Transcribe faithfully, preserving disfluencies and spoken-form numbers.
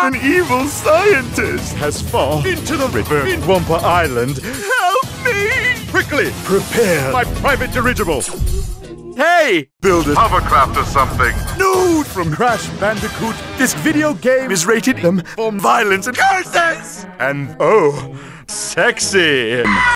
An evil scientist has fallen into the river in Wumpa Island. Help me! Quickly, prepare my private dirigible. Hey! Build a hovercraft or something. No! From Crash Bandicoot, this video game is rated M for violence and curses! And oh, sexy!